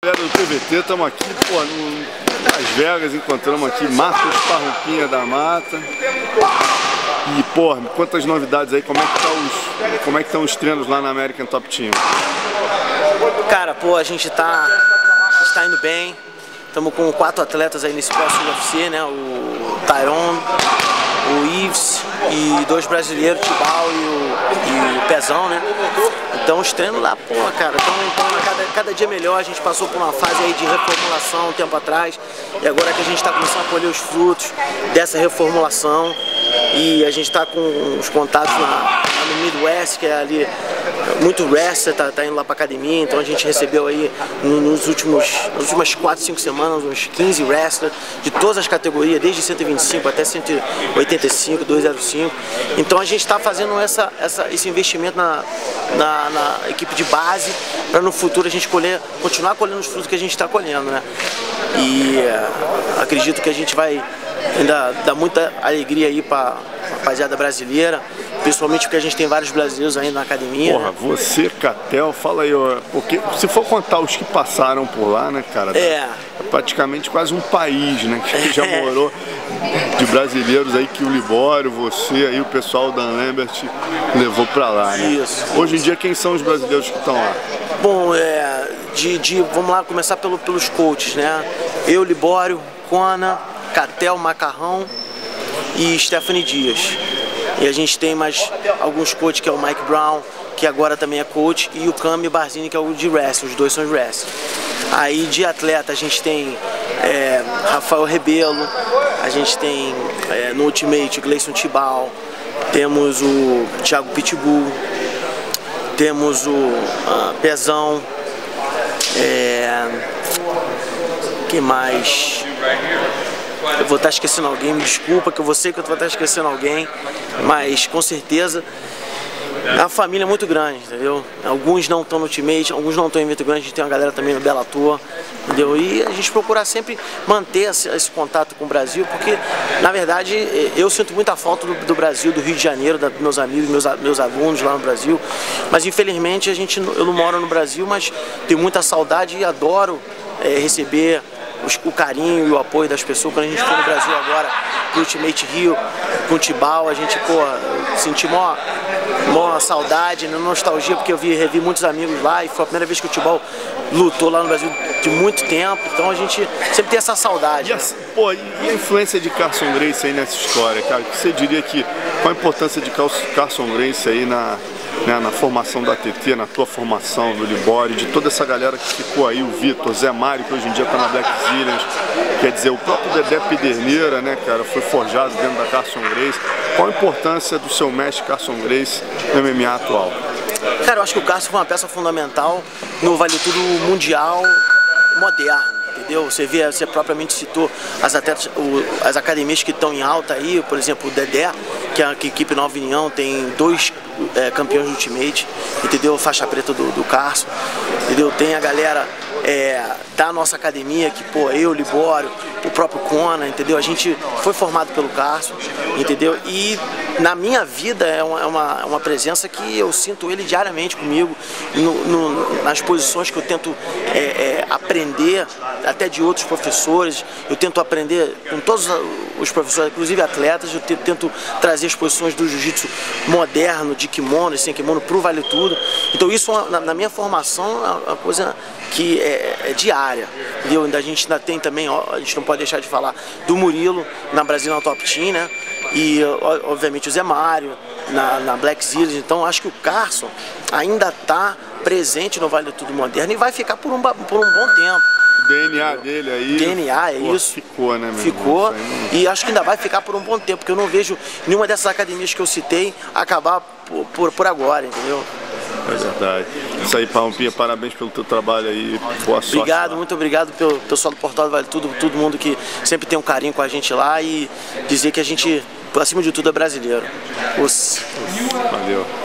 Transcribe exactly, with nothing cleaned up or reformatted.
Galera do P V T, estamos aqui, pô, no Las Vegas, encontramos aqui Marcos Parrumpinha da Mata. E, pô, quantas novidades aí, como é que tá os, como é que estão os treinos lá na American Top Team? Cara, pô, a gente tá, a gente tá indo bem. Estamos com quatro atletas aí nesse próximo U F C, né? O Tyron, o Ives e dois brasileiros, o Tibau e o, e o Pezão, né? Então os treinos lá, pô, cara, estão cada, cada dia melhor. A gente passou por uma fase aí de reformulação um tempo atrás e agora que a gente está começando a colher os frutos dessa reformulação e a gente está com os contatos na, no Midwest, que é ali muito wrestler, tá, tá indo lá pra academia, então a gente recebeu aí nos últimos, nas últimas quatro, cinco semanas uns quinze wrestlers de todas as categorias, desde cento e vinte e cinco até cento e oitenta e cinco, duzentos e cinco. Então a gente está fazendo essa, essa, esse investimento na, na, na equipe de base para no futuro a gente colher, continuar colhendo os frutos que a gente está colhendo, né? E uh, acredito que a gente vai ainda dar muita alegria aí para a rapaziada brasileira, principalmente porque a gente tem vários brasileiros ainda na academia. Porra, né? Você, Catel, fala aí, ó, porque se for contar os que passaram por lá, né, cara? É. É praticamente quase um país, né, que já morou de brasileiros aí, que o Libório, você aí, o pessoal da Lambert levou pra lá, né? Isso. Hoje em dia, quem são os brasileiros que estão lá? Bom, é, de, de, vamos lá começar pelo, pelos coaches, né? Eu, Libório, Kona, Catel, Macarrão e Stephanie Dias. E a gente tem mais alguns coaches, que é o Mike Brown, que agora também é coach, e o Cami Barzini, que é o de wrestling, os dois são de wrestling. Aí de atleta a gente tem é, Rafael Rebelo, a gente tem é, no Ultimate o Gleison Tibau, temos o Thiago Pitbull, temos o uh, Pezão, é, que mais? Eu vou estar esquecendo alguém, me desculpa, que eu vou sei que eu vou estar esquecendo alguém, mas com certeza é uma família muito grande, entendeu? Alguns não estão no Ultimate, alguns não estão em evento grande, a gente tem uma galera também no Bellator, entendeu? E a gente procurar sempre manter esse, esse contato com o Brasil, porque na verdade eu sinto muita falta do, do Brasil, do Rio de Janeiro, dos meus amigos, meus, meus alunos lá no Brasil, mas infelizmente a gente, eu não moro no Brasil, mas tenho muita saudade e adoro é, receber o carinho e o apoio das pessoas. Quando a gente foi no Brasil agora, pro Ultimate Rio, com o Tibau, a gente, pô, senti mó, mó saudade, nostalgia, porque eu vi, revi muitos amigos lá e foi a primeira vez que o Tibau lutou lá no Brasil de muito tempo, então a gente sempre tem essa saudade. E a, pô, e a influência de Carson Gracie aí nessa história, cara? O que você diria que, qual a importância de Carson Gracie aí na, né, na formação da A T T, na tua formação, do Libório, de toda essa galera que ficou aí, o Vitor, Zé Mário, que hoje em dia tá na Black Zillions, quer dizer, o próprio Dedé Pederneira, né, cara, foi forjado dentro da Carson Gracie. Qual a importância do seu mestre Carson Gracie no M M A atual? Cara, eu acho que o Carson foi uma peça fundamental no Vale Tudo mundial moderno. Entendeu? Você vê, você propriamente citou as, atletas, o, as academias que estão em alta aí, por exemplo, o Dedé, que é a equipe Nova União, tem dois é, campeões do Ultimate, entendeu? Faixa preta do, do Carson, entendeu? Tem a galera é, da nossa academia, que, pô, eu, Libório, o próprio Kona, entendeu? A gente foi formado pelo Carson, entendeu? E na minha vida é uma, é uma, uma presença que eu sinto ele diariamente comigo, no, no, nas posições que eu tento é, é, aprender, até de outros professores, eu tento aprender com todos os professores, inclusive atletas, eu tento trazer as posições do jiu-jitsu moderno, de kimono e sem kimono, para o Vale Tudo. Então isso na, na minha formação é uma coisa que é, é diária, entendeu? A gente ainda tem também, ó, a gente não pode deixar de falar do Murilo na Brazilian Top Team, né? E obviamente o Zé Mário na, na Black Zillions. Então acho que o Carson ainda está presente no Vale Tudo Moderno e vai ficar por um, por um bom tempo. O D N A dele aí. D N A, é pô, isso. Ficou, né, meu Ficou. irmão? E acho que ainda vai ficar por um bom tempo, porque eu não vejo nenhuma dessas academias que eu citei acabar por, por, por agora, entendeu? É verdade. Isso aí, Parrumpinha, parabéns pelo teu trabalho aí. Boa sorte. Obrigado, lá. Muito obrigado pelo pessoal do Portal do Vale Tudo, todo mundo que sempre tem um carinho com a gente lá e dizer que a gente, acima de tudo, é brasileiro. Os... Valeu.